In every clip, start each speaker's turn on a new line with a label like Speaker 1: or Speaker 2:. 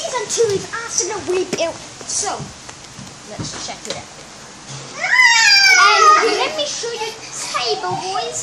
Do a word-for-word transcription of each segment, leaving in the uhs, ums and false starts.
Speaker 1: Season two is Arsenal rebuilt. So, let's check it out. And let me show you the table, boys.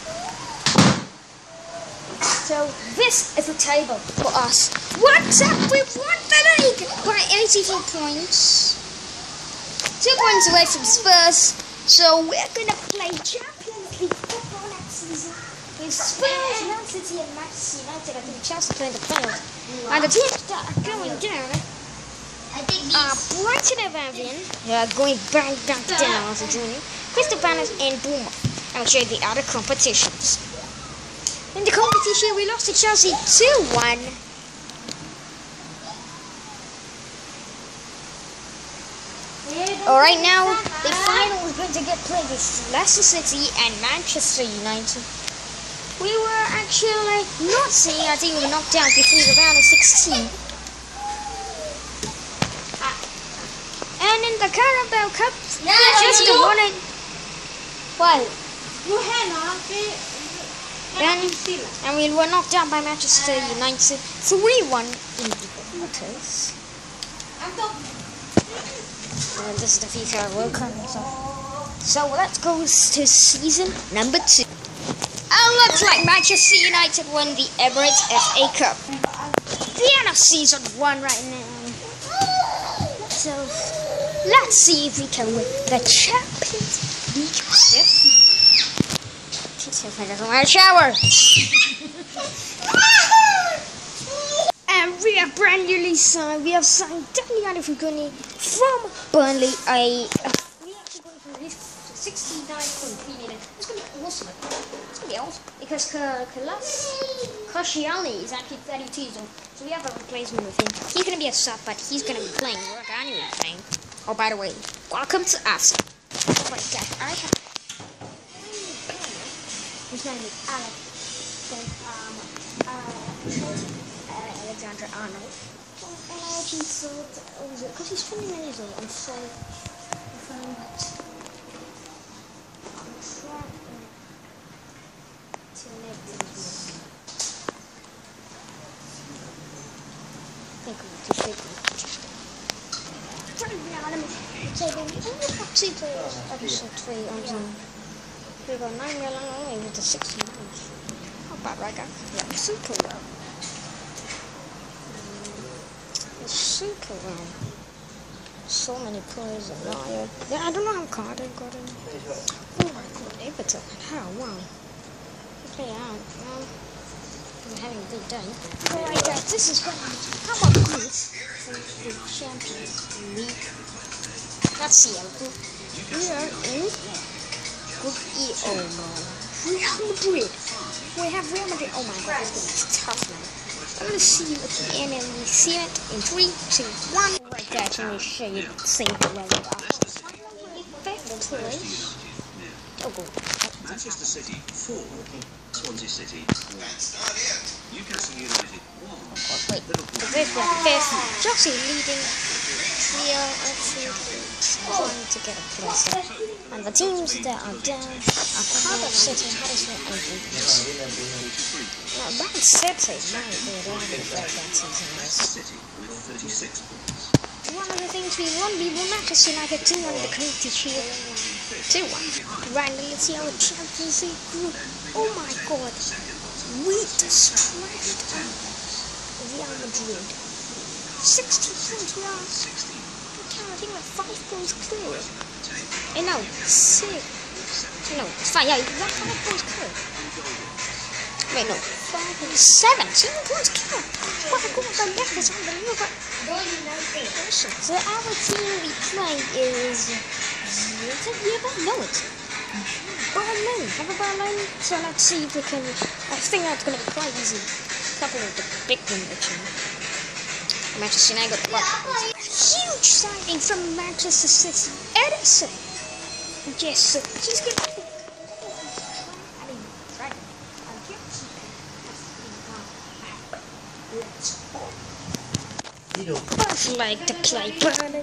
Speaker 1: So, this is the table for us. What's up? We won the league by eighty-four points. Two points away from Spurs. So, we're going to play Champions League football next season with Spurs, Man City, and Manchester United. I think Chelsea playing the finals. And the teams that are going down are Brighton and Albion. They are going back, back down as a junior. Crystal Palace and Bournemouth. I'll show you the other competitions. In the competition, we lost to Chelsea two one. Alright, now the final is going to get played with Leicester City and Manchester United. We were actually not seeing, I think we were knocked out before the round of sixteen. And in the Carabao Cup, Manchester won it. What? And, and we were knocked out by Manchester United three one in the quarters. And this is the FIFA World Cup. So, so let's go to season number two. Oh, looks like Manchester United won the Emirates F A Cup. The end of season one right now. So let's see if we can win the Champions League. Yes. If I just want to shower. And we have brand newly signed. We have signed Daniel Adefuguni from Burnley. I uh, we actually going to release sixty-nine point three million. It's going to be awesome. It's going to be awesome because Koscielny is actually thirty-two years old. So we have a replacement with him. He's going to be a sub, but he's going to be playing. We're anyway playing. Oh, by the way, welcome to us. Oh my God, I have. His name is Alex. Then, um, uh, Alexander Arnold. And I actually thought, what was it? Because he's twenty-nine years old. I'm sorry if I'm not. I'm trying to make this. I think I'm too shaky. Right now, let me say that we only have two players. Episode three on Zoom. We got nine million only with the sixty-nine. How about right, guys? Yeah, super well. It's super well. So many players are not. Yeah, I don't know how Carter got in. Oh my God, Everton. How? Wow. They play out. Well, we're having a good day. Alright, guys, this is going. How about this for the Champions League? Let's see. We are in. Group E, oh man. Real Madrid. We have Real Madrid. Oh my God, this game is tough, man. I'm gonna see you at the end and we see it in three, two, one. Right there, let me show you the same level of Arsenal. Oh, go.
Speaker 2: Manchester City four, Swansea City. Newcastle United one.
Speaker 1: Oh, wait. This is the fifth. Chelsea leading. We are actually trying to get a place there. And the teams that are down are Cardiff City, Huddersfield, and Wolves. Now, Man City, man, they don't have a great that season. One of the things we won, we won Manchester United two one in the Community Shield. two one. Right, let's see our Champions League group. Oh my God. We destroyed Real Madrid. sixty points we are. I think we're five points clear. Eh, no, six. No, it's fine. Yeah, we're five points clear. Wait, no, five points. Seven. Seven points clear. What a goal by that is unbelievable. Awesome. So our team we play is. Is it Yeovil? No, it's Berlin. Have a Berlin. So let's see if we can. I think that's going to be quite easy. A couple of the big ones, actually. Manchester United got what? Huge signing from Manchester City. Edison. Yes, sir. She's good. I mean, right. Let's like to play Berlin.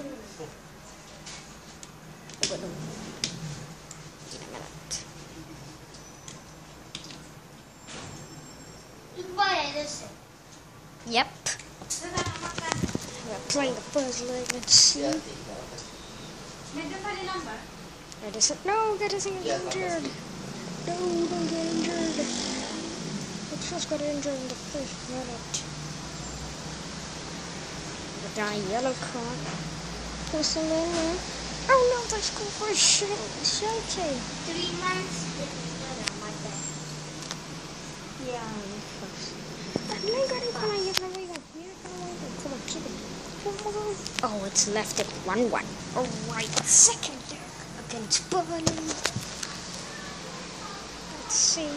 Speaker 1: Yep. We're playing the first leg. Let's see. That isn't. No, that isn't injured. No, don't get injured. It just got injured in the first minute. The guy yellow card. Person in there. Oh no, they scored for a Chelsea.
Speaker 3: Three months. Yeah,
Speaker 1: that leg got in. Come on, you're gonna wait up. You're gonna wait up. Come on, keep it. Come on. Oh, it's left at one one. Alright, second leg against Burnley. Let's see.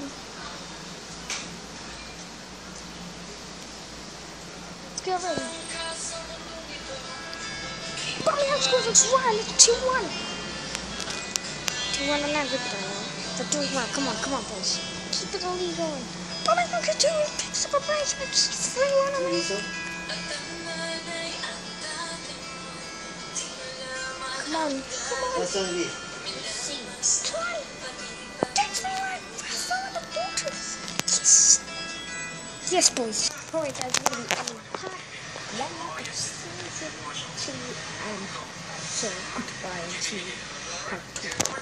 Speaker 1: Let's go ready. Birmingham scores a one. It's two one. two one on that victory now. They're doing well. Come on, come on, boys. Keep the lead going. Birmingham can do it. Picks up a brace. It's three one on them. Come on, come on.
Speaker 4: What's on this?
Speaker 1: Come on. That's me right. Fast on the water. Yes. Yes, boys. Alright, guys, we're going to be on part one of season two. Um, so, goodbye until part two.